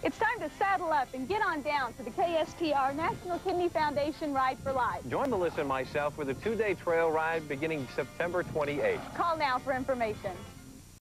It's time to saddle up and get on down to the KSPR National Kidney Foundation Ride for Life. Join Melissa and myself for the two-day trail ride beginning September 28th. Call now for information.